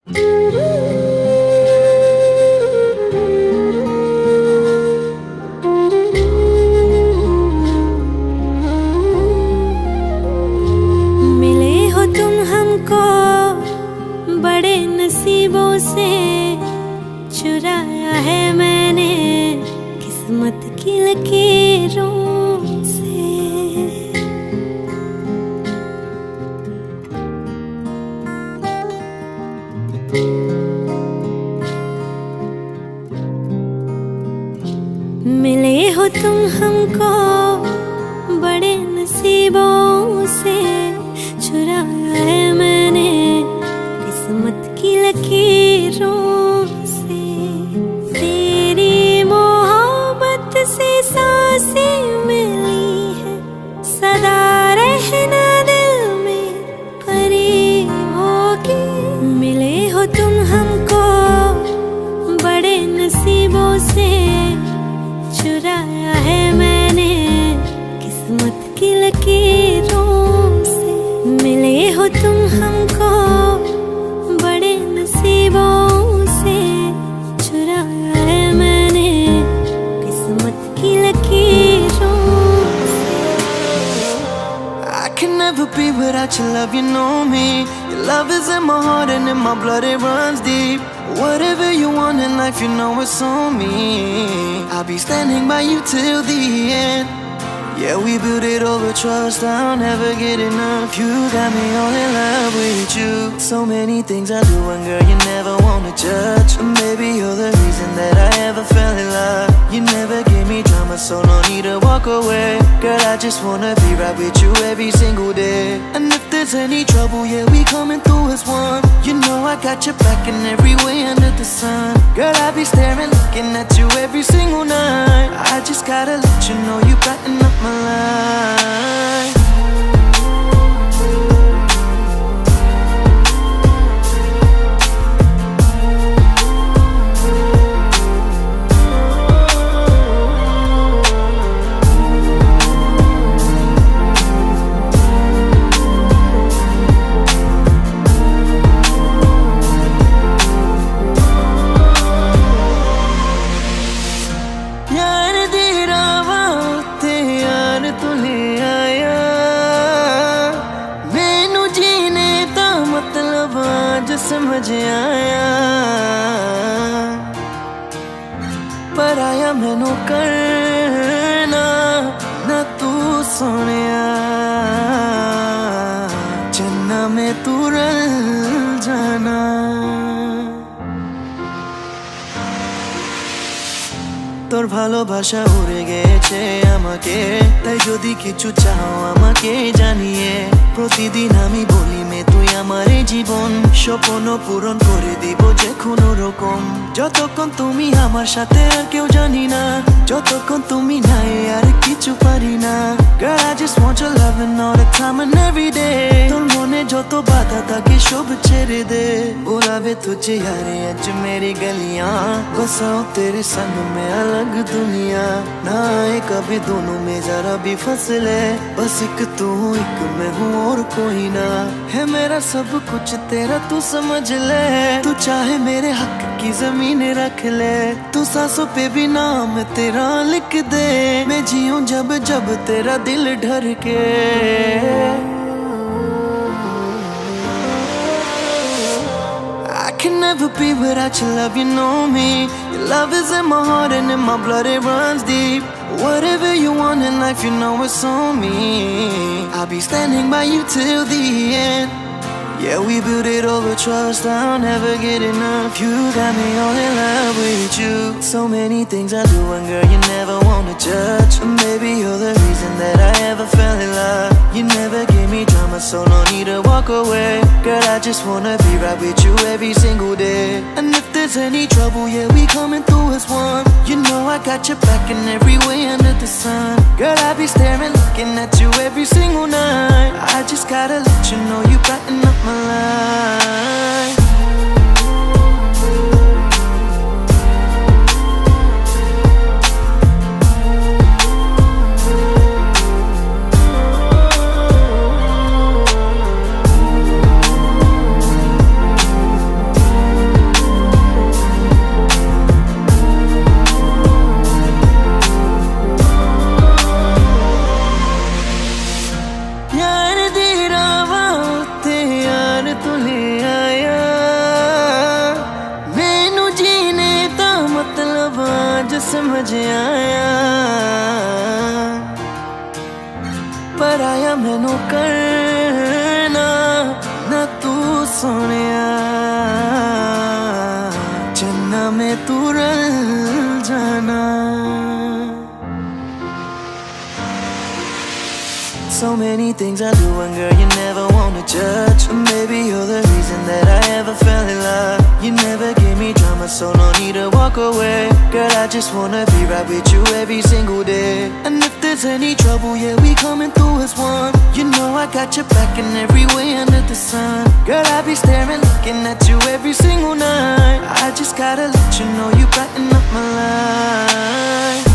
से चुराया है मैंने किस्मत की लकीरों से। मिले हो तुम हमको बड़े नसीबों से, चुराया है मैंने किस्मत की लकीरों से। तेरी मोहब्बत से सांसें मिली है, सदा रहना दिल में परी होगी। मिले हो तुम हमको बड़े नसीबों से, चुराया है मैंने किस्मत की लकीरों से। मिले हो तुम हमको बड़े नसीबों से, चुराया है मैंने किस्मत की लकीरों से। I can never be without your love, you know me. Your love is in my heart and in my blood, it runs deep. Whatever you want in life, you know it's on me. I'll be standing by you till the end. Yeah, we built it over trust, I'll never get enough. You got me all in love with you. So many things I do and girl, you never wanna judge. Maybe you're the reason that I ever fell in love. You never gave me drama, so no need to walk away. Girl, I just wanna be right with you every single day. And if there's any trouble, yeah, we coming through as one. You know I got your back in every way under the sun. Girl, I be staring, looking at you every single night. I just gotta let you know you brighten up my life. समझ आया पर आया मैनू करना ना तू सोनिया, चन्ना में तू रल जाना। তোর ভালোবাসা উড়ে গেছে আমাকে, তাই যদি কিছু চাও আমাকে জানিয়ে। প্রতিদিন আমি বলি মে তুই আমার জীবন, স্বপ্ন পূরণ করে দিব যে কোনো রকম। যতক্ষণ তুমি আমার সাথে আর কেউ জানি না, যতক্ষণ তুমি নাই আর কিছু পারি না। Girl, I just want your loving all the time and every day. তোর মনে যত বাধা থাকে সব ছেড়ে দে। बुलावे तुझे यारे आज मेरी गलियां, बसाओ तेरे संग में अलग दुनिया। ना आए कभी दोनों में जरा भी फसले, बस एक तू एक मैं हूँ और कोई ना। है मेरा सब कुछ तेरा तू समझ ले, तू चाहे मेरे हक की जमीन रख ले। तू सांसों पे भी नाम तेरा लिख दे, मैं जीऊं जब जब तेरा दिल ढर के। I can never be without your love, you know me. Your love is in my heart and in my blood, it runs deep. Whatever you want in life, you know it's on me. I'll be standing by you till the end. Yeah, we built it over trust, I'll never get enough. You got me all in love with you. So many things I do and girl, you never wanna judge. Maybe you're the reason that I ever fell in love. You never gave me drama, so no need to walk away. Girl, I just wanna be right with you every single day. And if there's any trouble, yeah, we coming through as one. You know I got your back in every way under the sun. Girl, I be staring, looking at you every single night. I just gotta let you know you brighten up my life. So many things I do and girl you never wanna judge. Maybe you're the reason that I ever fell in love. You never gave me drama, so no need to walk away. Girl, I just wanna be right with you every single day. And if there's any trouble, yeah, we coming through as one. You know I got your back in every way under the sun. Girl, I be staring, looking at you every single night. I just gotta let you know you brighten up my life.